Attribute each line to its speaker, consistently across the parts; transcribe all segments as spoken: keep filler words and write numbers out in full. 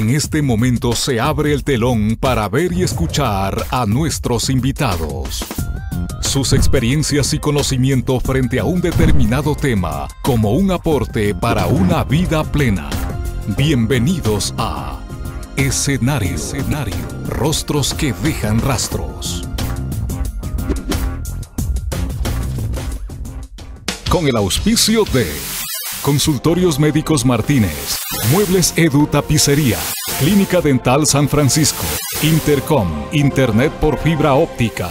Speaker 1: En este momento se abre el telón para ver y escuchar a nuestros invitados. Sus experiencias y conocimiento frente a un determinado tema como un aporte para una vida plena. Bienvenidos a Escenario, Escenario, rostros que dejan rastros. Con el auspicio de Consultorios Médicos Martínez, Muebles Edu Tapicería, Clínica Dental San Francisco, Intercom, Internet por fibra óptica.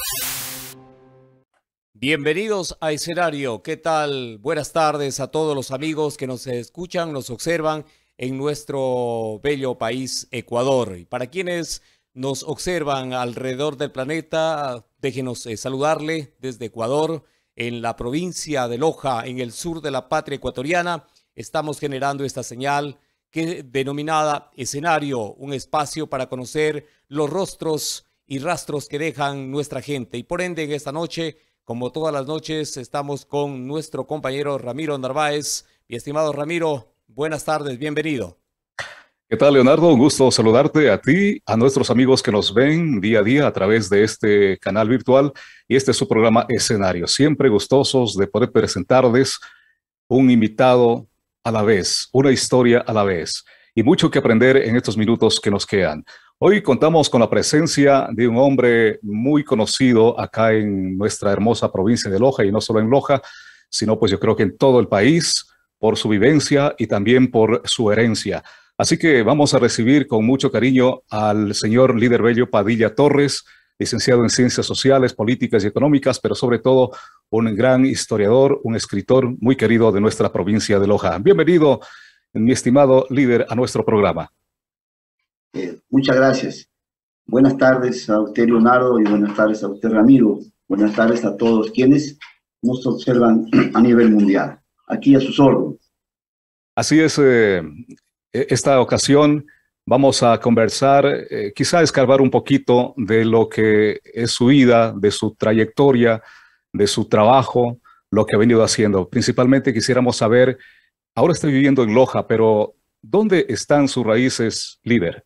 Speaker 2: Bienvenidos a Escenario. ¿Qué tal? Buenas tardes a todos los amigos que nos escuchan, nos observan en nuestro bello país Ecuador. Y para quienes nos observan alrededor del planeta, déjenos eh, saludarle desde Ecuador, en la provincia de Loja, en el sur de la patria ecuatoriana. Estamos generando esta señal que denominada Escenario, un espacio para conocer los rostros y rastros que dejan nuestra gente. Y por ende, en esta noche, como todas las noches, estamos con nuestro compañero Ramiro Narváez. Mi estimado Ramiro, buenas tardes, bienvenido.
Speaker 3: ¿Qué tal, Leonardo? Un gusto saludarte a ti, a nuestros amigos que nos ven día a día a través de este canal virtual, y este es su programa Escenario. Siempre gustosos de poder presentarles un invitado a la vez, una historia a la vez, y mucho que aprender en estos minutos que nos quedan. Hoy contamos con la presencia de un hombre muy conocido acá en nuestra hermosa provincia de Loja, y no solo en Loja, sino pues yo creo que en todo el país, por su vivencia y también por su herencia. Así que vamos a recibir con mucho cariño al señor Líder Bello Padilla Torres, licenciado en Ciencias Sociales, Políticas y Económicas, pero sobre todo un gran historiador, un escritor muy querido de nuestra provincia de Loja. Bienvenido, mi estimado líder, a nuestro programa.
Speaker 4: Eh, muchas gracias. Buenas tardes a usted, Leonardo, y buenas tardes a usted, Ramiro. Buenas tardes a todos quienes nos observan a nivel mundial. Aquí a sus órdenes.
Speaker 3: Así es. Eh, esta ocasión vamos a conversar, eh, quizá escarbar un poquito de lo que es su vida, de su trayectoria, de su trabajo, lo que ha venido haciendo. Principalmente quisiéramos saber, ahora estoy viviendo en Loja, pero ¿dónde están sus raíces, líder?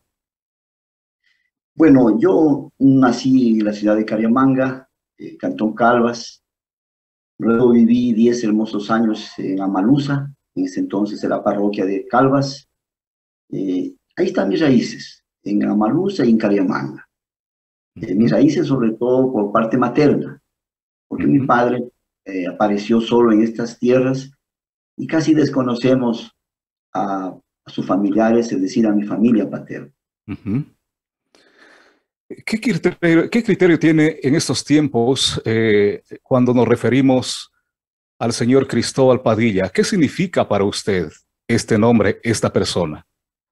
Speaker 4: Bueno, yo nací en la ciudad de Cariamanga, eh, Cantón Calvas. Luego viví diez hermosos años en Amalusa, en ese entonces era parroquia de Calvas. Eh, ahí están mis raíces, en Amalusa y en Cariamanga. Eh, mis raíces sobre todo por parte materna, porque uh-huh. mi padre eh, apareció solo en estas tierras y casi desconocemos a, a sus familiares, es decir, a mi familia paterna.
Speaker 3: Uh-huh. ¿Qué criterio, ¿Qué criterio tiene en estos tiempos eh, cuando nos referimos al señor Cristóbal Padilla? ¿Qué significa para usted este nombre, esta persona?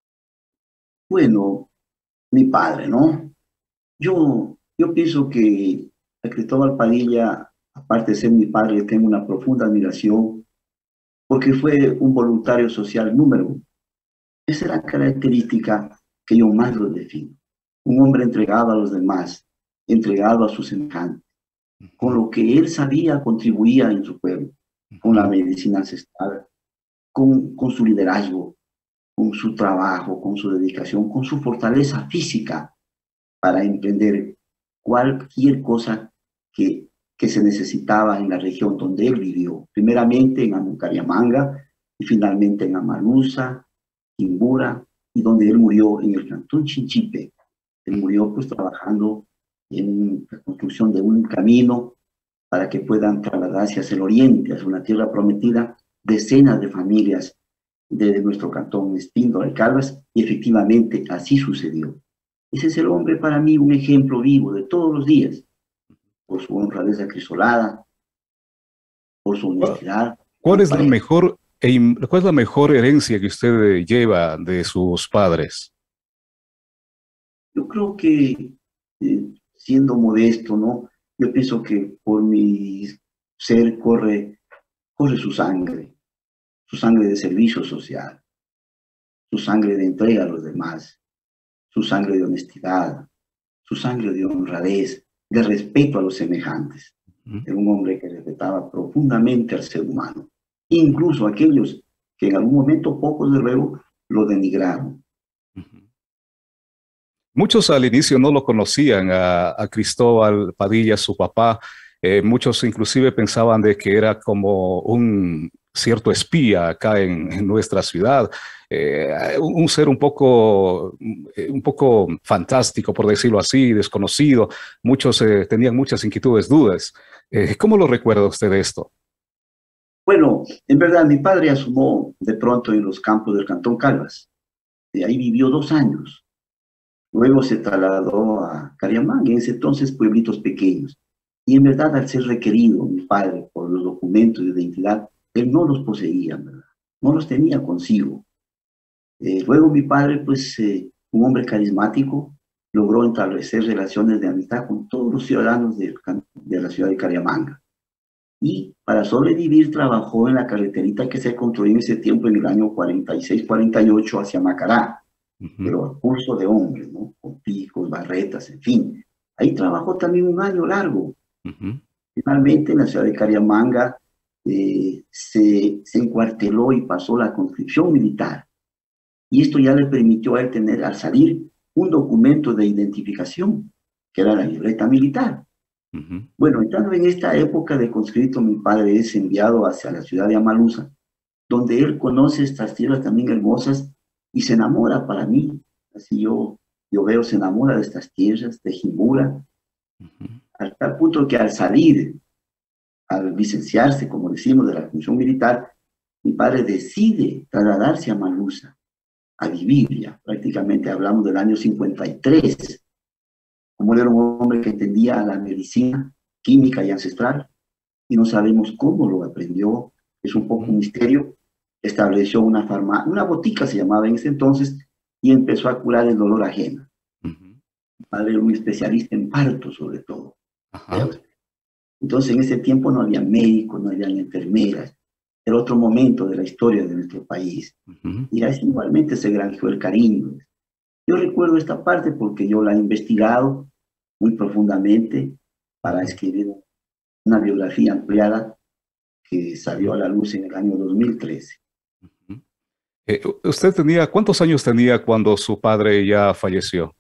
Speaker 4: Bueno, mi padre, ¿no? Yo, yo pienso que a Cristóbal Padilla, aparte de ser mi padre, le tengo una profunda admiración porque fue un voluntario social número uno. Esa es la característica que yo más lo defino. Un hombre entregado a los demás, entregado a sus semejantes. Con lo que él sabía, contribuía en su pueblo, con la medicina ancestral, con, con su liderazgo, con su trabajo, con su dedicación, con su fortaleza física para emprender cualquier cosa que, que se necesitaba en la región donde él vivió. Primeramente en Cariamanga y finalmente en Amalusa, Quimbura, y donde él murió en el cantón Chinchipe. Él murió pues trabajando en la construcción de un camino para que puedan trasladarse hacia el oriente, hacia una tierra prometida, decenas de familias de nuestro cantón Espíndola y Calvas, y efectivamente así sucedió. Ese es el hombre para mí, un ejemplo vivo de todos los días, por su honradez acrisolada, por su honestidad.
Speaker 3: ¿Cuál es la mejor, cuál es la mejor herencia que usted lleva de sus padres?
Speaker 4: Yo creo que, eh, siendo modesto, ¿no? Yo pienso que por mi ser corre, corre su sangre, su sangre de servicio social, su sangre de entrega a los demás, su sangre de honestidad, su sangre de honradez, de respeto a los semejantes. Uh-huh. Era un hombre que respetaba profundamente al ser humano, incluso aquellos que en algún momento, pocos de luego, lo denigraron. Uh-huh.
Speaker 3: Muchos al inicio no lo conocían a, a Cristóbal Padilla, su papá. Eh, muchos inclusive pensaban de que era como un cierto espía acá en, en nuestra ciudad, eh, un, un ser un poco, eh, un poco fantástico, por decirlo así, desconocido. Muchos eh, tenían muchas inquietudes, dudas. Eh, ¿cómo lo recuerda usted de esto?
Speaker 4: Bueno, en verdad, mi padre asomó de pronto en los campos del Cantón Calvas. Y ahí vivió dos años. Luego se trasladó a Cariamán, en ese entonces pueblitos pequeños. Y en verdad, al ser requerido mi padre por los documentos de identidad, él no los poseía, ¿verdad? No los tenía consigo. Eh, luego mi padre, pues, eh, un hombre carismático, logró establecer relaciones de amistad con todos los ciudadanos de, de la ciudad de Cariamanga. Y para sobrevivir trabajó en la carreterita que se construyó en ese tiempo, en el año cuarenta y seis, cuarenta y ocho, hacia Macará, uh-huh. Pero a curso de hombres, ¿no? Con picos, barretas, en fin. Ahí trabajó también un año largo. Uh-huh. Finalmente, en la ciudad de Cariamanga, eh, se, se encuarteló y pasó la conscripción militar. Y esto ya le permitió a él tener, al salir, un documento de identificación, que era la libreta militar. Uh-huh. Bueno, entrando en esta época de conscripto, mi padre es enviado hacia la ciudad de Amalusa, donde él conoce estas tierras también hermosas y se enamora para mí. Así yo, yo veo, se enamora de estas tierras, de Jimbura, uh-huh. Hasta tal punto que al salir, al licenciarse, como decimos, de la función militar, mi padre decide trasladarse a Amalusa, a vivir ya. Prácticamente hablamos del año cincuenta y tres. Como él era un hombre que entendía la medicina química y ancestral, y no sabemos cómo lo aprendió, es un poco un misterio. Estableció una farmacia, una botica se llamaba en ese entonces, y empezó a curar el dolor ajeno. Uh-huh. Mi padre era un especialista en parto, sobre todo. Uh-huh. Entonces, en ese tiempo no había médicos, no había enfermeras. Era otro momento de la historia de nuestro país. Uh-huh. Y así igualmente se granjeó el cariño. Yo recuerdo esta parte porque yo la he investigado muy profundamente para escribir una biografía ampliada que salió a la luz en el año dos mil trece.
Speaker 3: Uh-huh. eh, ¿Usted tenía, cuántos años tenía cuando su padre ya falleció?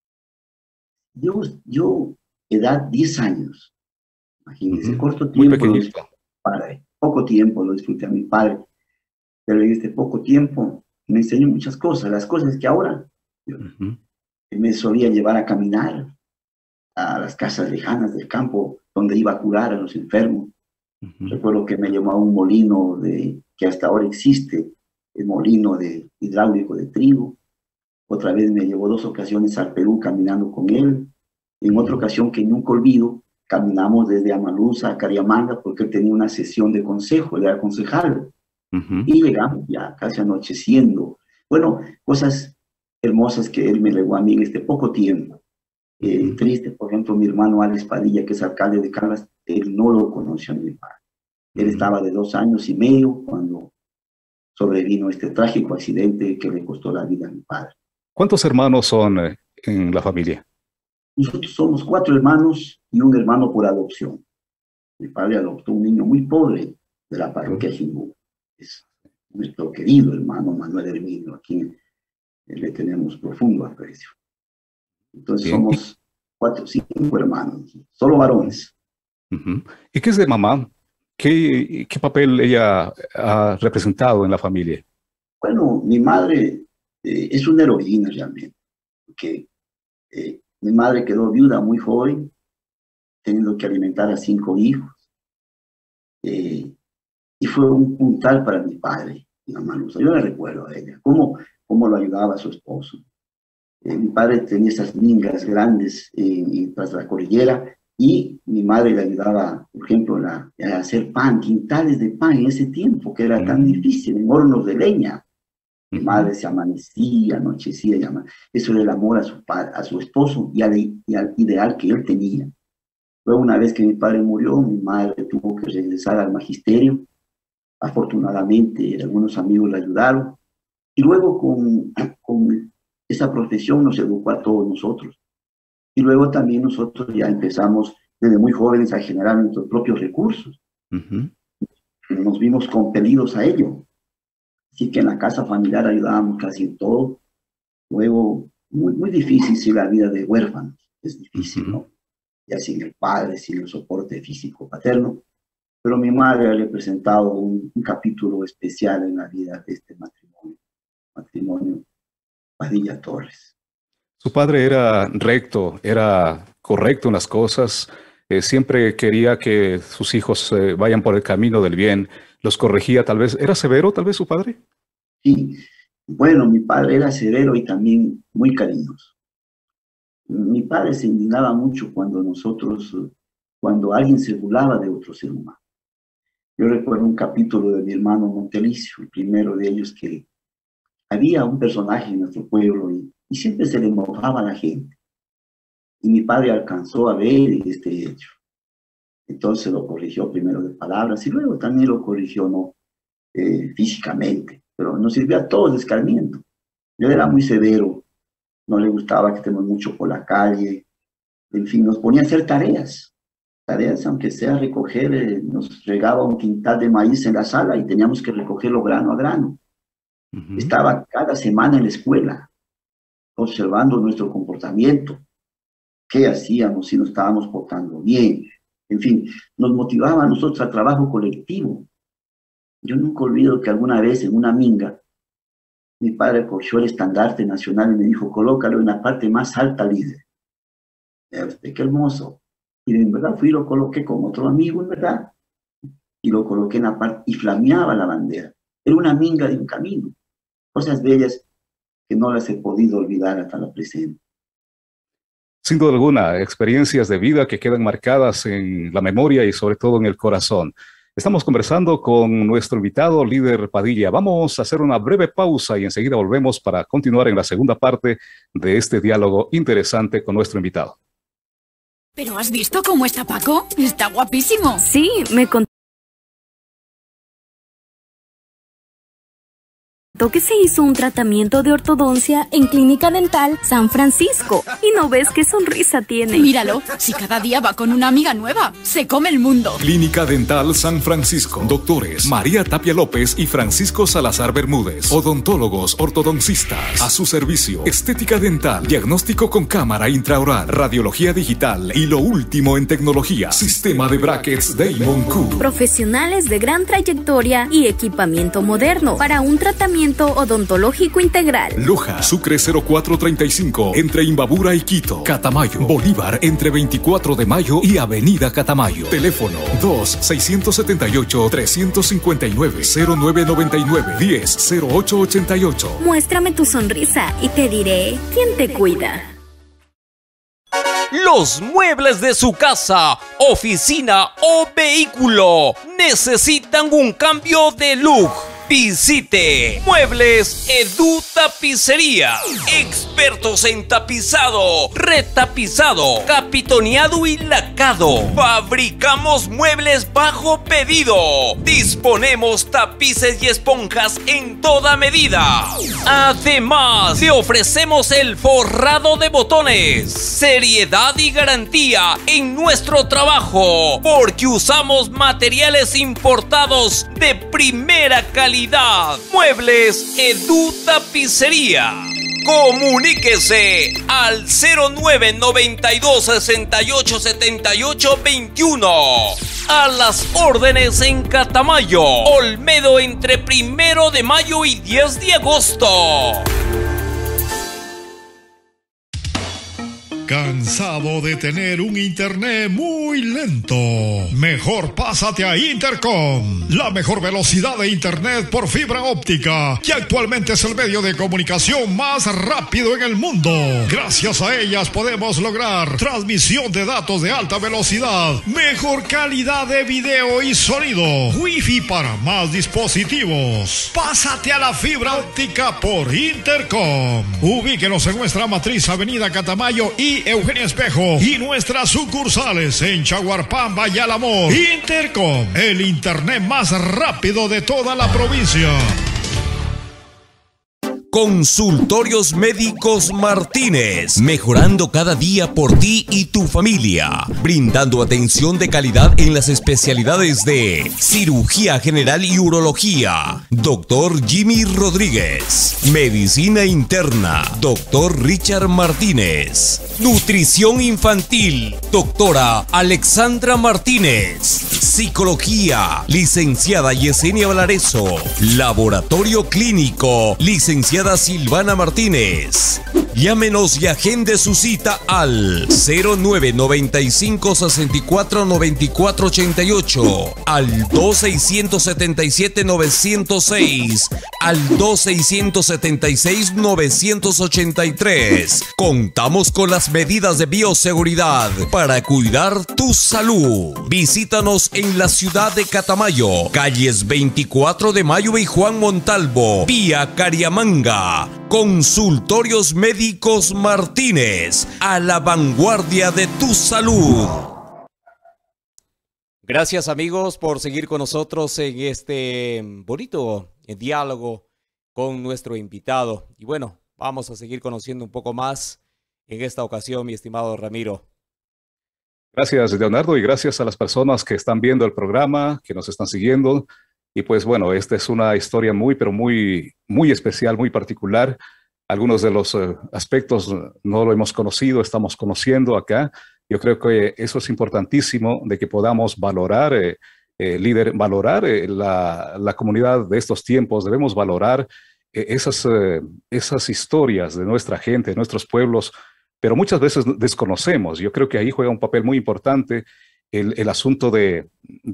Speaker 4: Yo, yo edad diez años. Imagínense, uh-huh. Corto tiempo.
Speaker 3: Muy pequeñito.
Speaker 4: Padre. Poco tiempo lo disfruté a mi padre, pero en este poco tiempo me enseñó muchas cosas, las cosas que ahora uh-huh. me solía llevar a caminar a las casas lejanas del campo donde iba a curar a los enfermos. Uh-huh. Recuerdo que me llevó a un molino de, que hasta ahora existe, el molino de, hidráulico de trigo. Otra vez me llevó dos ocasiones al Perú caminando con él. En otra ocasión que nunca olvido, caminamos desde Amalusa a Cariamanga porque él tenía una sesión de consejo, él era concejal. Uh-huh. Y llegamos ya casi anocheciendo. Bueno, cosas hermosas que él me legó a mí en este poco tiempo. Eh, uh-huh. Triste, por ejemplo, mi hermano Alex Padilla, que es alcalde de Calvas, él no lo conoció a mi padre. Él uh-huh. estaba de dos años y medio cuando sobrevino este trágico accidente que le costó la vida a mi padre.
Speaker 3: ¿Cuántos hermanos son eh, en la familia?
Speaker 4: Nosotros somos cuatro hermanos y un hermano por adopción. Mi padre adoptó un niño muy pobre de la parroquia Jimbú. Es nuestro querido hermano Manuel Herminio, a quien le tenemos profundo aprecio. Entonces Bien. somos cuatro, cinco hermanos, solo varones.
Speaker 3: Uh-huh. ¿Y qué es de mamá? ¿Qué, qué papel ella ha representado en la familia?
Speaker 4: Bueno, mi madre eh, es una heroína realmente, porque eh, mi madre quedó viuda muy joven, teniendo que alimentar a cinco hijos, eh, y fue un puntal para mi padre, mi mamá Luz. Yo le recuerdo a ella, cómo, cómo lo ayudaba a su esposo. Eh, mi padre tenía esas mingas grandes eh, tras la cordillera, y mi madre le ayudaba, por ejemplo, la, a hacer pan, quintales de pan en ese tiempo, que era tan difícil, en hornos de leña. Mi madre se amanecía, anochecía, llama. Eso era el amor a su, a su esposo y al, y al ideal que él tenía. Luego, una vez que mi padre murió, mi madre tuvo que regresar al magisterio. Afortunadamente, algunos amigos le ayudaron. Y luego, con, con esa profesión, nos educó a todos nosotros. Y luego también nosotros ya empezamos, desde muy jóvenes, a generar nuestros propios recursos. Uh-huh. Nos vimos compelidos a ello. Así que en la casa familiar ayudábamos casi en todo. Luego muy, muy difícil sí, la vida de huérfanos, es difícil, ¿no? Ya sin el padre, sin el soporte físico paterno, pero mi madre le ha presentado un, un capítulo especial en la vida de este matrimonio, matrimonio Padilla Torres.
Speaker 3: Su padre era recto, era correcto en las cosas, eh, siempre quería que sus hijos eh, vayan por el camino del bien, los corregía tal vez. ¿Era severo tal vez su padre?
Speaker 4: Sí, bueno, mi padre era severo y también muy cariñoso. Mi padre se indignaba mucho cuando nosotros, cuando alguien se burlaba de otro ser humano. Yo recuerdo un capítulo de mi hermano Montelicio, el primero de ellos, que había un personaje en nuestro pueblo y, y siempre se le mofaba a la gente. Y mi padre alcanzó a ver este hecho. Entonces lo corrigió primero de palabras y luego también lo corrigió no eh, físicamente, pero nos sirvió a todos de escarmiento. Él era muy severo, no le gustaba que estemos mucho por la calle, en fin, nos ponía a hacer tareas, tareas aunque sea recoger, eh, nos regaba un quintal de maíz en la sala y teníamos que recogerlo grano a grano. Uh-huh. Estaba cada semana en la escuela, observando nuestro comportamiento, qué hacíamos, si nos estábamos portando bien, en fin, nos motivaba a nosotros al trabajo colectivo. Yo nunca olvido que alguna vez en una minga, mi padre cogió el estandarte nacional y me dijo, colócalo en la parte más alta, líder. Usted, qué hermoso. Y en verdad fui y lo coloqué con otro amigo, en verdad. Y lo coloqué en la parte, y flameaba la bandera. Era una minga de un camino. Cosas bellas que no las he podido olvidar hasta la presente.
Speaker 3: Sin duda alguna, experiencias de vida que quedan marcadas en la memoria y sobre todo en el corazón. Estamos conversando con nuestro invitado, líder Padilla. Vamos a hacer una breve pausa y enseguida volvemos para continuar en la segunda parte de este diálogo interesante con nuestro invitado.
Speaker 5: ¿Pero has visto cómo está Paco? Está guapísimo.
Speaker 6: Sí, me contó que se hizo un tratamiento de ortodoncia en Clínica Dental San Francisco. ¿Y no ves qué sonrisa tiene?
Speaker 5: Míralo, si cada día va con una amiga nueva, se come el mundo.
Speaker 1: Clínica Dental San Francisco. Doctores María Tapia López y Francisco Salazar Bermúdez. Odontólogos ortodoncistas. A su servicio. Estética dental, diagnóstico con cámara intraoral, radiología digital y lo último en tecnología. Sistema de brackets Damon Q.
Speaker 6: Profesionales de gran trayectoria y equipamiento moderno para un tratamiento odontológico integral.
Speaker 1: Loja, Sucre cero cuatro treinta y cinco, entre Imbabura y Quito. Catamayo, Bolívar, entre veinticuatro de mayo y Avenida Catamayo. Teléfono dos seis siete ocho, tres cinco nueve, cero nueve nueve nueve, diez, cero ocho ochenta y ocho.
Speaker 6: Muéstrame tu sonrisa y te diré quién te cuida.
Speaker 2: Los muebles de su casa, oficina o vehículo necesitan un cambio de look. Visite Muebles Edu Tapicería. Expertos en tapizado, retapizado, capitoneado y lacado. Fabricamos muebles bajo pedido. Disponemos tapices y esponjas en toda medida. Además, te ofrecemos el forrado de botones. Seriedad y garantía en nuestro trabajo, porque usamos materiales importados de primera calidad. Muebles Edu Tapicería. Comuníquese al cero nueve noventa y dos, sesenta y ocho, setenta y ocho, veintiuno. A las órdenes en Catamayo, Olmedo, entre primero de mayo y diez de agosto.
Speaker 7: ¿Cansado de tener un internet muy lento? Mejor pásate a Intercom, la mejor velocidad de internet por fibra óptica, que actualmente es el medio de comunicación más rápido en el mundo. Gracias a ellas podemos lograr transmisión de datos de alta velocidad, mejor calidad de video y sonido, wifi para más dispositivos. Pásate a la fibra óptica por Intercom. Ubíquenos en nuestra matriz Avenida Catamayo y Eugenio Espejo y nuestras sucursales en Chaguarpamba y Alamor. Intercom, el internet más rápido de toda la provincia.
Speaker 8: Consultorios Médicos Martínez, mejorando cada día por ti y tu familia, brindando atención de calidad en las especialidades de cirugía general y urología, doctor Jimmy Rodríguez, medicina interna, doctor Richard Martínez, nutrición infantil, doctora Alexandra Martínez, psicología, licenciada Yesenia Valareso, laboratorio clínico, licenciada Silvana Martínez. Llámenos y agende su cita al cero nueve noventa y cinco sesenta y cuatro noventa y cuatro ochenta y ocho, al dos seiscientos setenta y siete novecientos seis, al dos seiscientos setenta y seis novecientos ochenta y tres. Contamos con las medidas de bioseguridad para cuidar tu salud. Visítanos en la ciudad de Catamayo, calles veinticuatro de Mayo y Juan Montalvo, vía Cariamanga. Consultorios Médicos Martínez, a la vanguardia de tu salud.
Speaker 2: Gracias, amigos, por seguir con nosotros en este bonito diálogo con nuestro invitado. Y bueno, vamos a seguir conociendo un poco más en esta ocasión, mi estimado Ramiro.
Speaker 3: Gracias, Leonardo, y gracias a las personas que están viendo el programa, que nos están siguiendo. Y pues bueno, esta es una historia muy, pero muy, muy especial, muy particular. Algunos de los uh, aspectos no lo hemos conocido, estamos conociendo acá. Yo creo que eso es importantísimo, de que podamos valorar, eh, eh, líder, valorar eh, la, la comunidad de estos tiempos. Debemos valorar eh, esas, eh, esas historias de nuestra gente, de nuestros pueblos, pero muchas veces desconocemos. Yo creo que ahí juega un papel muy importante El, el asunto de,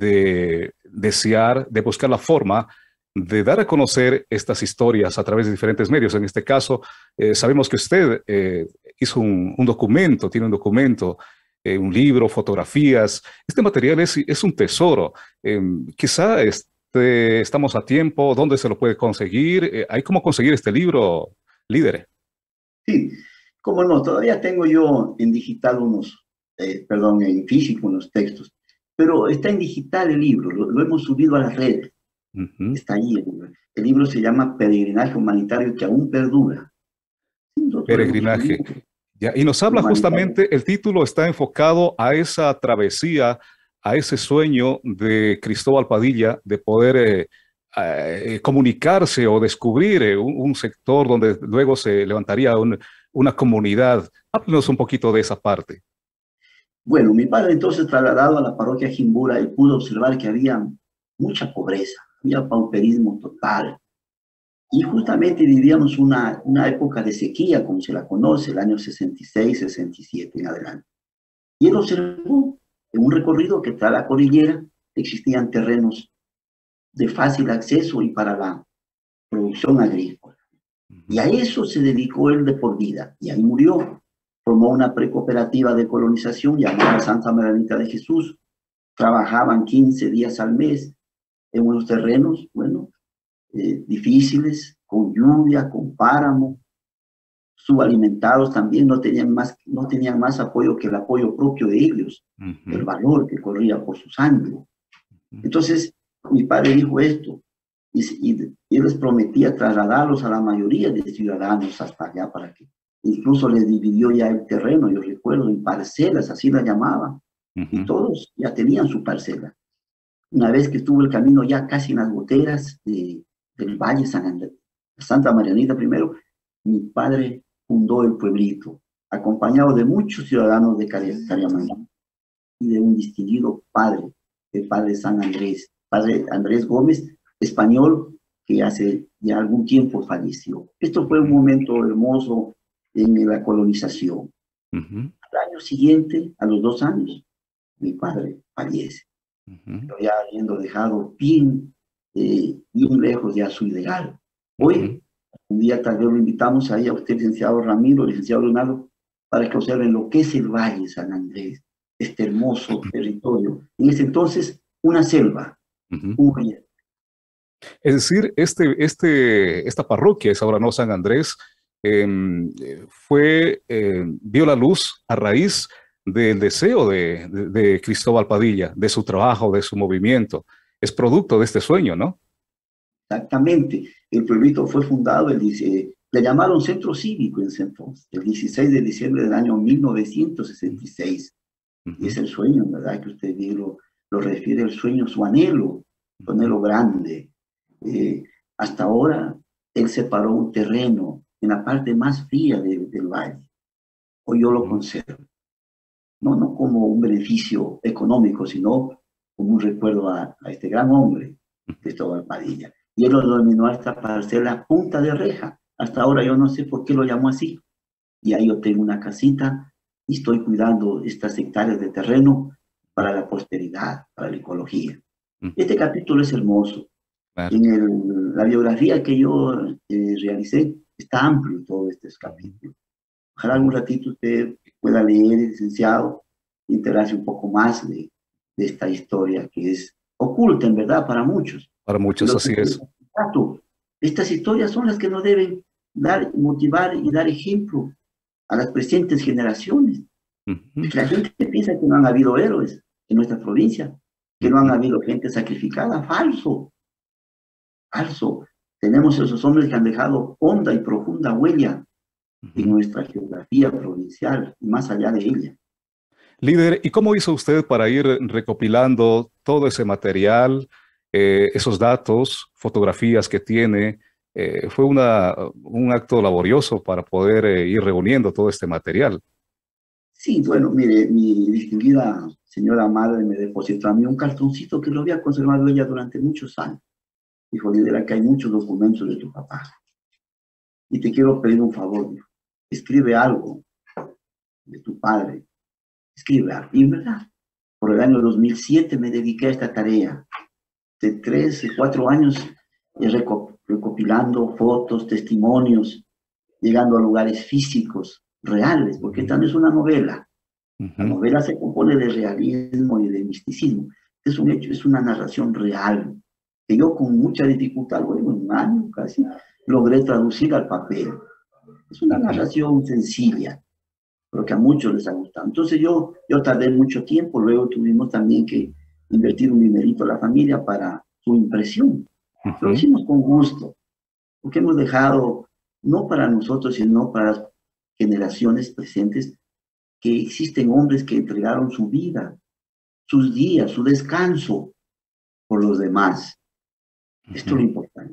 Speaker 3: de desear, de buscar la forma de dar a conocer estas historias a través de diferentes medios. En este caso, eh, sabemos que usted eh, hizo un, un documento, tiene un documento, eh, un libro, fotografías. Este material es, es un tesoro. Eh, quizá este, estamos a tiempo. ¿Dónde se lo puede conseguir? Eh, ¿Hay cómo conseguir este libro, líder?
Speaker 4: Sí, cómo no. Todavía tengo yo en digital unos... Eh, perdón, en físico, en los textos, pero está en digital el libro, lo, lo hemos subido a la red, uh-huh. Está ahí. El, el libro se llama Peregrinaje Humanitario que aún perdura.
Speaker 3: Peregrinaje. Ya, y nos habla justamente, el título está enfocado a esa travesía, a ese sueño de Cristóbal Padilla de poder eh, eh, comunicarse o descubrir eh, un, un sector donde luego se levantaría un, una comunidad. Háblenos un poquito de esa parte.
Speaker 4: Bueno, mi padre entonces, trasladado a la parroquia Jimbura, él pudo observar que había mucha pobreza, había pauperismo total. Y justamente vivíamos una, una época de sequía, como se la conoce, el año sesenta y seis, sesenta y siete en adelante. Y él observó en un recorrido que tras la cordillera existían terrenos de fácil acceso y para la producción agrícola. Y a eso se dedicó él de por vida, y ahí murió. Formó una precooperativa de colonización llamada Santa Marianita de Jesús. Trabajaban quince días al mes en unos terrenos, bueno, eh, difíciles, con lluvia, con páramo, subalimentados también, no tenían más, no tenían más apoyo que el apoyo propio de ellos, uh-huh. El valor que corría por su sangre. Uh-huh. Entonces, mi padre dijo esto, y, y, y él les prometía trasladarlos a la mayoría de ciudadanos hasta allá para que incluso les dividió ya el terreno, yo recuerdo, en parcelas, así la llamaba. Uh-huh. Y todos ya tenían su parcela. Una vez que estuvo el camino ya casi en las goteras de, del Valle San Andrés, Santa Marianita primero, mi padre fundó el pueblito, acompañado de muchos ciudadanos de Cariamanga y de un distinguido padre, el padre San Andrés, padre Andrés Gómez, español, que hace ya algún tiempo falleció. Esto fue un momento hermoso en la colonización. Uh-huh. Al año siguiente, a los dos años, mi padre fallece. Uh-huh. Pero ya habiendo dejado bien, eh, bien lejos ya su ideal. Hoy, uh-huh. un día tal vez lo invitamos ahí a usted, licenciado Ramiro, licenciado Leonardo, para que observen lo que es el Valle San Andrés, este hermoso uh-huh. territorio. En ese entonces, una selva. Uh-huh. un...
Speaker 3: Es decir, este, este, esta parroquia, es ahora no San Andrés, Eh, fue, eh, vio la luz a raíz del deseo de, de, de Cristóbal Padilla, de su trabajo, de su movimiento. Es producto de este sueño, ¿no?
Speaker 4: Exactamente. El pueblito fue fundado el, Le llamaron Centro Cívico en ese entonces, el dieciséis de diciembre del año mil novecientos sesenta y seis. Uh-huh. Y es el sueño, ¿verdad? Que usted bien lo, lo refiere, el sueño, su anhelo, su anhelo grande. Eh, hasta ahora, él separó un terreno en la parte más fría de, del valle. Hoy yo lo conservo. No, no como un beneficio económico, sino como un recuerdo a, a este gran hombre, Cristóbal Padilla. Y él lo denominó a esta parcela Punta de Reja. Hasta ahora yo no sé por qué lo llamó así. Y ahí yo tengo una casita y estoy cuidando estas hectáreas de terreno para la posteridad, para la ecología. Este capítulo es hermoso. Claro. En el, la biografía que yo eh, realicé, está amplio todo este capítulo. Ojalá algún ratito usted pueda leer, licenciado, y enterarse un poco más de, de esta historia que es oculta, en verdad, para muchos.
Speaker 3: Para muchos, así es.
Speaker 4: Estas historias son las que nos deben dar, motivar y dar ejemplo a las presentes generaciones. Uh-huh. La gente piensa que no han habido héroes en nuestra provincia, que no han habido gente sacrificada. Falso. Falso. Tenemos esos hombres que han dejado honda y profunda huella en nuestra geografía provincial y más allá de ella.
Speaker 3: Líder, ¿y cómo hizo usted para ir recopilando todo ese material, eh, esos datos, fotografías que tiene? Eh, fue una, un acto laborioso para poder eh, ir reuniendo todo este material.
Speaker 4: Sí, bueno, mire, mi distinguida señora madre me depositó a mí un cartoncito que lo había conservado ella durante muchos años. Dijo, líder, que hay muchos documentos de tu papá. Y te quiero pedir un favor, dijo. Escribe algo de tu padre. Escribe algo. Y en verdad, por el año dos mil siete me dediqué a esta tarea. De tres, cuatro años recopilando fotos, testimonios, llegando a lugares físicos, reales, porque esta no es una novela. Uh-huh. La novela se compone de realismo y de misticismo. Es un hecho, es una narración real, que yo con mucha dificultad, bueno, en un año casi, logré traducir al papel. Es una narración sencilla, pero que a muchos les ha gustado. Entonces yo, yo tardé mucho tiempo, luego tuvimos también que invertir un dinerito a la familia para su impresión. Uh-huh. Lo hicimos con gusto, porque hemos dejado, no para nosotros, sino para las generaciones presentes, que existen hombres que entregaron su vida, sus días, su descanso por los demás. Uh-huh. Esto es lo importante.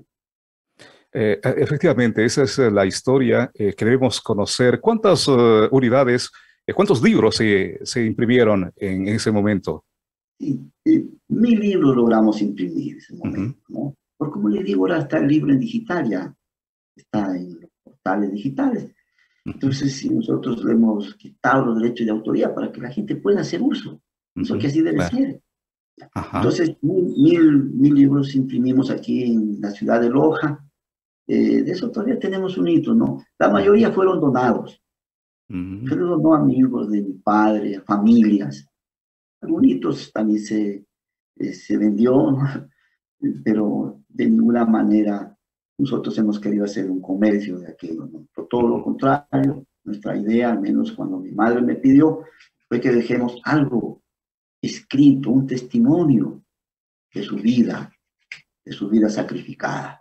Speaker 3: Eh, efectivamente, esa es la historia eh, que debemos conocer. ¿Cuántas uh, unidades, eh, cuántos libros se, se imprimieron en, en ese momento?
Speaker 4: Sí, eh, mil libros logramos imprimir en ese momento, uh-huh. ¿no? Porque como les digo, ahora está el libro en digital ya, está en los portales digitales. Uh-huh. Entonces, si nosotros le hemos quitado los derechos de autoría para que la gente pueda hacer uso, uh-huh. eso que así debe claro. ser. Uh-huh. Entonces, mil, mil, mil libros imprimimos aquí en la ciudad de Loja. Eh, de eso todavía tenemos un hito, ¿no? La mayoría fueron donados. Uh-huh. Pero donó amigos de mi padre, familias. Algunos hitos también se, eh, se vendió, ¿no? Pero de ninguna manera nosotros hemos querido hacer un comercio de aquello, ¿no? Por todo lo contrario, nuestra idea, al menos cuando mi madre me pidió, fue que dejemos algo escrito, un testimonio de su vida, de su vida sacrificada.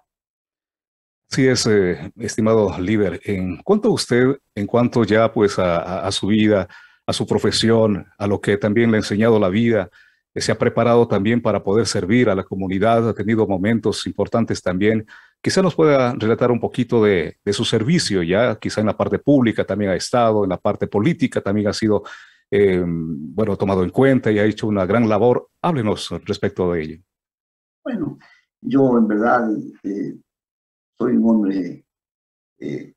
Speaker 3: Sí es, eh, estimado líder. En cuanto a usted, en cuanto ya pues a, a, a su vida, a su profesión, a lo que también le ha enseñado la vida, eh, se ha preparado también para poder servir a la comunidad, ha tenido momentos importantes también. Quizá nos pueda relatar un poquito de, de su servicio ya, quizá en la parte pública también ha estado, en la parte política también ha sido, eh, bueno, tomado en cuenta y ha hecho una gran labor. Háblenos respecto de ello.
Speaker 4: Bueno, yo en verdad... Eh, soy un hombre eh,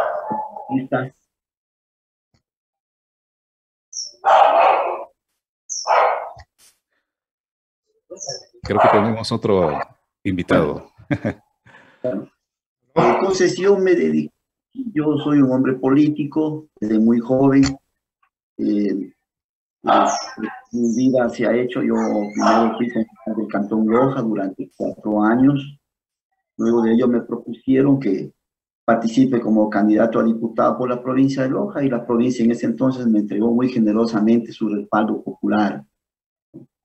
Speaker 3: creo que tenemos otro invitado.
Speaker 4: Bueno, entonces yo me dedico, yo soy un hombre político desde muy joven. Eh, mi vida se ha hecho, yo primero fui concejal del Cantón Loja durante cuatro años. Luego de ello me propusieron que participe como candidato a diputado por la provincia de Loja y la provincia en ese entonces me entregó muy generosamente su respaldo popular.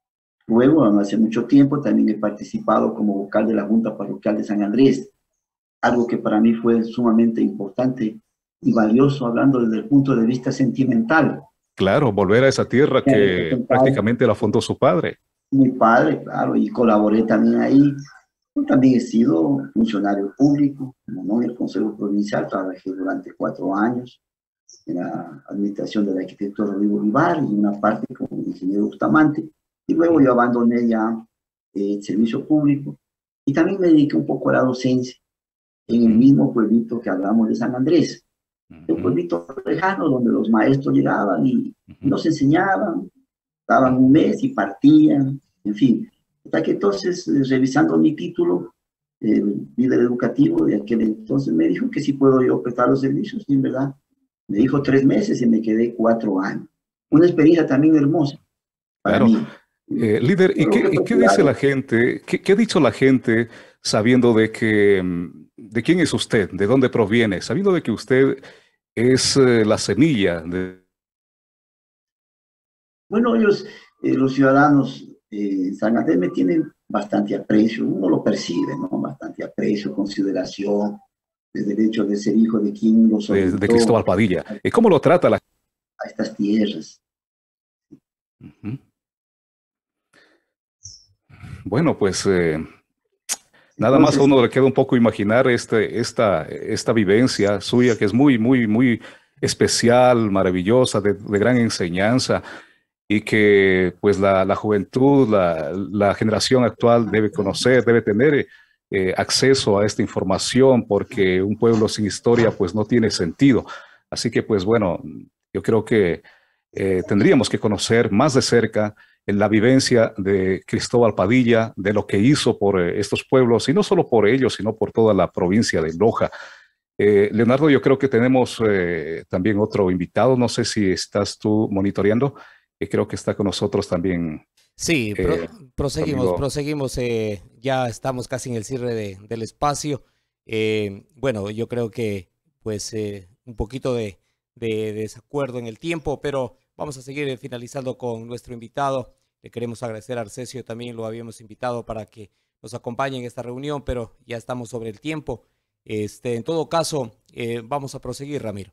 Speaker 4: Luego, hace mucho tiempo, también he participado como vocal de la Junta Parroquial de San Andrés. algo que para mí fue sumamente importante y valioso, hablando desde el punto de vista sentimental.
Speaker 3: Claro, volver a esa tierra que prácticamente la fundó su padre.
Speaker 4: Mi padre, claro, y colaboré también ahí. Yo también he sido funcionario público, como no en el Consejo Provincial, trabajé durante cuatro años en la administración del arquitecto Rodrigo Vivar y una parte como ingeniero Bustamante. Y luego yo abandoné ya eh, el servicio público y también me dediqué un poco a la docencia en el mismo pueblito que hablamos de San Andrés. Un pueblito lejano donde los maestros llegaban y nos enseñaban, daban un mes y partían, en fin. Hasta que entonces, eh, revisando mi título, el líder educativo de aquel entonces me dijo que si puedo yo prestar los servicios, y en verdad, me dijo tres meses y me quedé cuatro años. Una experiencia también hermosa para
Speaker 3: claro.
Speaker 4: mí.
Speaker 3: Eh, líder, ¿y qué, ¿y qué dice la gente? ¿Qué, ¿Qué ha dicho la gente sabiendo de que, de quién es usted, de dónde proviene, sabiendo de que usted es eh, la semilla de...
Speaker 4: Bueno, ellos, eh, los ciudadanos eh, en San Andrés me tienen bastante aprecio, uno lo percibe, ¿no? Bastante aprecio, consideración, desde el hecho de ser hijo de quien los
Speaker 3: de, de Cristóbal Padilla. ¿Y cómo lo trata la
Speaker 4: a estas tierras?
Speaker 3: Uh-huh. Bueno, pues eh, nada Entonces, más a uno le queda un poco imaginar este, esta, esta vivencia suya que es muy, muy, muy especial, maravillosa, de, de gran enseñanza y que pues la, la juventud, la, la generación actual debe conocer, debe tener eh, acceso a esta información porque un pueblo sin historia pues no tiene sentido. Así que pues bueno, yo creo que eh, tendríamos que conocer más de cerca en la vivencia de Cristóbal Padilla, de lo que hizo por eh, estos pueblos, y no solo por ellos, sino por toda la provincia de Loja. Eh, Leonardo, yo creo que tenemos eh, también otro invitado, no sé si estás tú monitoreando, que creo que está con nosotros también.
Speaker 2: Sí, eh, pro proseguimos, amigo. proseguimos, eh, ya estamos casi en el cierre de, del espacio. Eh, bueno, yo creo que pues eh, un poquito de, de desacuerdo en el tiempo, pero vamos a seguir finalizando con nuestro invitado. Le queremos agradecer a Arcesio, también lo habíamos invitado para que nos acompañe en esta reunión, pero ya estamos sobre el tiempo. Este, en todo caso, eh, vamos a proseguir, Ramiro.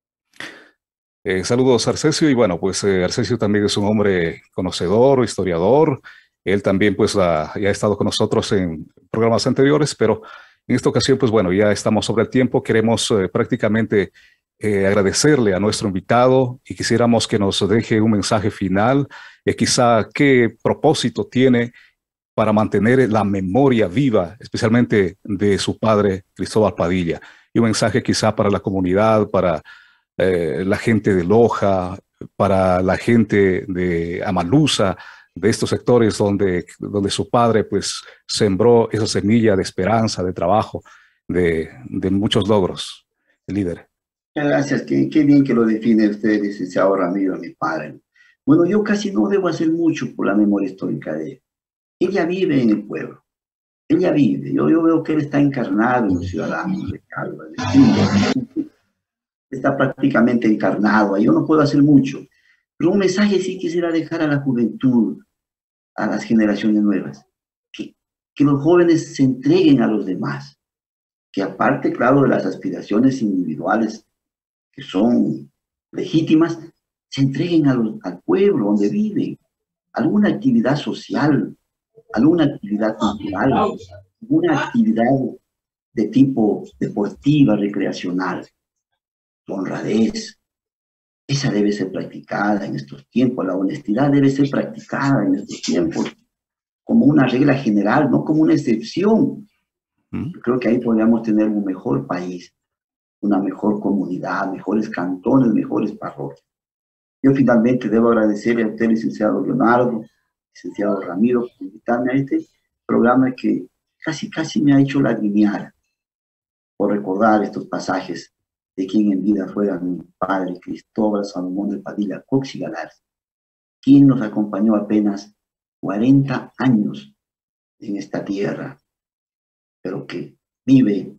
Speaker 3: Eh, saludos, Arcesio, y bueno, pues eh, Arcesio también es un hombre conocedor, historiador. Él también pues ha, ya ha estado con nosotros en programas anteriores, pero en esta ocasión pues bueno, ya estamos sobre el tiempo. Queremos eh, prácticamente Eh, agradecerle a nuestro invitado y quisiéramos que nos deje un mensaje final, eh, quizá qué propósito tiene para mantener la memoria viva, especialmente de su padre Cristóbal Padilla, y un mensaje quizá para la comunidad, para eh, la gente de Loja, para la gente de Amalusa, de estos sectores donde, donde su padre pues sembró esa semilla de esperanza, de trabajo, de, de muchos logros, el líder.
Speaker 4: Gracias, qué, qué bien que lo define usted, licenciado Ramiro, mi padre. Bueno, yo casi no debo hacer mucho por la memoria histórica de él. Ella vive en el pueblo, ella vive. Yo, yo veo que él está encarnado en los ciudadanos de Calva, de Chile. Está prácticamente encarnado, yo no puedo hacer mucho. Pero un mensaje sí quisiera dejar a la juventud, a las generaciones nuevas, que, que los jóvenes se entreguen a los demás, que aparte, claro, de las aspiraciones individuales, que son legítimas, se entreguen a los, al pueblo donde viven, alguna actividad social, alguna actividad cultural, alguna actividad de tipo deportiva, recreacional, honradez. Esa debe ser practicada en estos tiempos, la honestidad debe ser practicada en estos tiempos como una regla general, no como una excepción. Yo creo que ahí podríamos tener un mejor país, una mejor comunidad, mejores cantones, mejores parroquias. Yo finalmente debo agradecerle a usted, licenciado Leonardo, licenciado Ramiro, por invitarme a este programa que casi, casi me ha hecho lagrimear por recordar estos pasajes de quien en vida fuera mi padre, Cristóbal Salomón de Padilla Cox y Galarza, quien nos acompañó apenas cuarenta años en esta tierra, pero que vive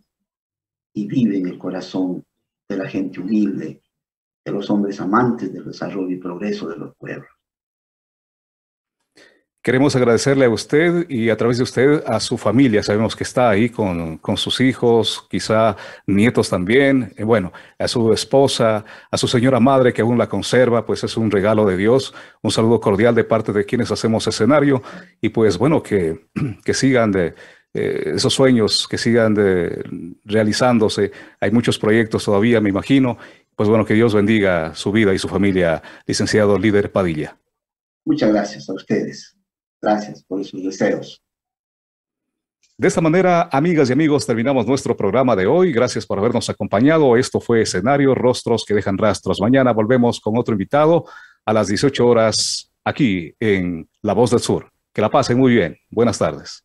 Speaker 4: y vive en el corazón de la gente humilde, de los hombres amantes del desarrollo y progreso de los pueblos.
Speaker 3: queremos agradecerle a usted y a través de usted a su familia. Sabemos que está ahí con, con sus hijos, quizá nietos también. Eh, bueno, a su esposa, a su señora madre que aún la conserva, pues es un regalo de Dios. Un saludo cordial de parte de quienes hacemos escenario y pues bueno, que, que sigan de eh, esos sueños, que sigan de, realizándose. Hay muchos proyectos todavía, me imagino. Pues bueno, que Dios bendiga su vida y su familia, licenciado Líder Padilla.
Speaker 4: Muchas gracias a ustedes. Gracias por sus deseos.
Speaker 3: De esta manera, amigas y amigos, terminamos nuestro programa de hoy. Gracias por habernos acompañado. Esto fue Escenario, Rostros que dejan rastros. Mañana volvemos con otro invitado a las dieciocho horas aquí en La Voz del Sur. Que la pasen muy bien. Buenas tardes.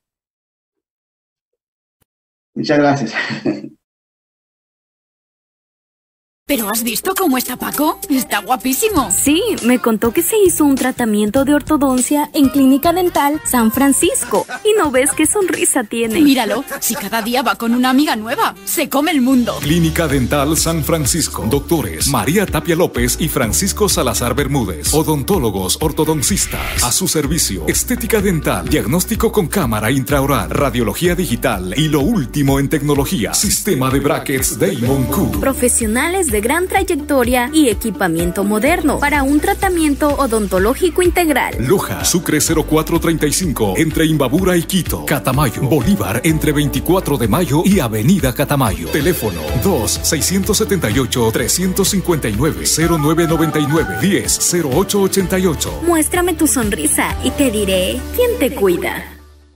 Speaker 4: Muchas gracias.
Speaker 5: ¿Pero has visto cómo está Paco? Está guapísimo.
Speaker 6: Sí, me contó que se hizo un tratamiento de ortodoncia en Clínica Dental San Francisco. ¿Y no ves qué sonrisa tiene?
Speaker 5: Míralo, si cada día va con una amiga nueva, se come el mundo.
Speaker 1: Clínica Dental San Francisco. Doctores María Tapia López y Francisco Salazar Bermúdez. Odontólogos ortodoncistas. A su servicio. Estética dental. Diagnóstico con cámara intraoral. Radiología digital. Y lo último en tecnología. Sistema de brackets Damon Q.
Speaker 6: Profesionales de gran trayectoria y equipamiento moderno para un tratamiento odontológico integral.
Speaker 1: Loja, Sucre cero cuatro treinta y cinco, entre Imbabura y Quito. Catamayo, Bolívar, entre veinticuatro de mayo y Avenida Catamayo. Teléfono dos seis siete ocho, tres cinco nueve, cero nueve nueve nueve, diez cero ocho ochenta y ocho.
Speaker 6: Muéstrame tu sonrisa y te diré quién te cuida.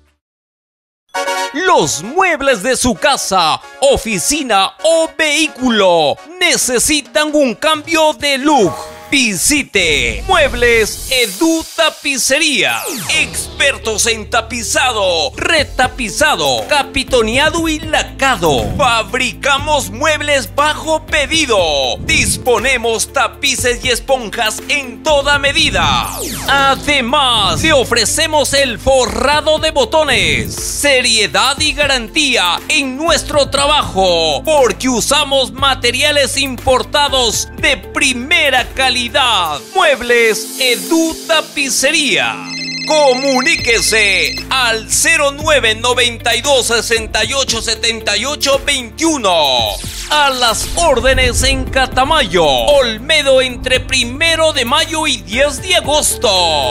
Speaker 8: Los muebles de su casa, oficina o vehículo necesitan un cambio de look. Visite Muebles Edu Tapicería. Expertos en tapizado, retapizado, capitoneado y lacado. Fabricamos muebles bajo pedido. Disponemos tapices y esponjas en toda medida. Además, te ofrecemos el forrado de botones. Seriedad y garantía en nuestro trabajo, porque usamos materiales importados de primera calidad. Muebles Edu Tapicería. Comuníquese al cero nueve noventa y dos sesenta y ocho setenta y ocho veintiuno. A las órdenes en Catamayo, Olmedo, entre primero de mayo y diez de agosto.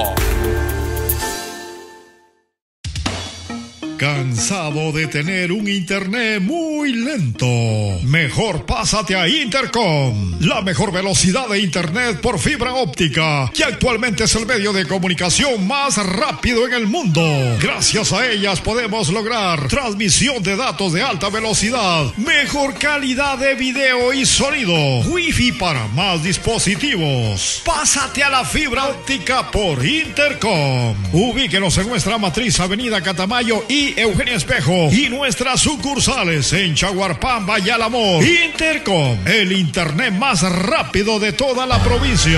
Speaker 7: ¿Cansado de tener un internet muy lento? Mejor pásate a Intercom, la mejor velocidad de internet por fibra óptica, que actualmente es el medio de comunicación más rápido en el mundo. Gracias a ellas podemos lograr transmisión de datos de alta velocidad, mejor calidad de video y sonido, wifi para más dispositivos. Pásate a la fibra óptica por Intercom. Ubíquenos en nuestra matriz Avenida Catamayo y Eugenio Espejo y nuestras sucursales en Chaguarpamba y Alamor. Intercom, el internet más rápido de toda la provincia.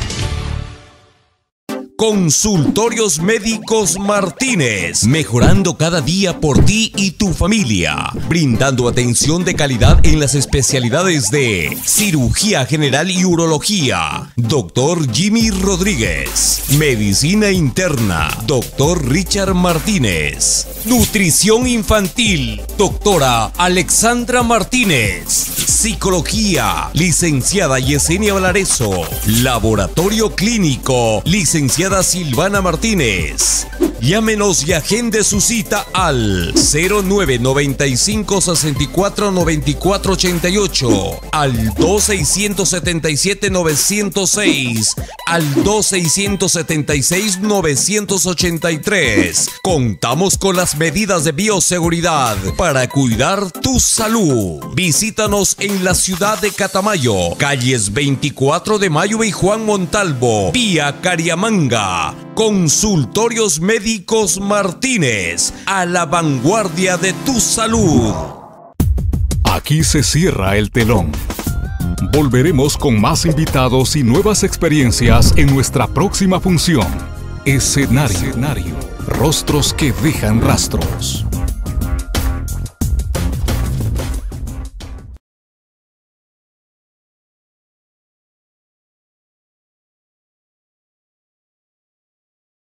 Speaker 8: Consultorios Médicos Martínez, mejorando cada día por ti y tu familia, brindando atención de calidad en las especialidades de cirugía general y urología, doctor Jimmy Rodríguez, medicina interna, doctor Richard Martínez, nutrición infantil, doctora Alexandra Martínez, psicología, licenciada Yesenia Valareso, laboratorio clínico, licenciada Silvana Martínez. Llámenos y agende su cita al cero nueve noventa y cinco sesenta y cuatro noventa y cuatro ochenta y ocho, al dos seis siete siete nueve cero seis, al dos seis siete seis nueve ochenta y tres. Contamos con las medidas de bioseguridad para cuidar tu salud. Visítanos en la ciudad de Catamayo, calles veinticuatro de mayo y Juan Montalvo, vía Cariamanga. Consultorios Médicos Martínez, a la vanguardia de tu salud.
Speaker 1: Aquí se cierra el telón. Volveremos con más invitados y nuevas experiencias en nuestra próxima función. Escenario. Escenario. Rostros que dejan rastros.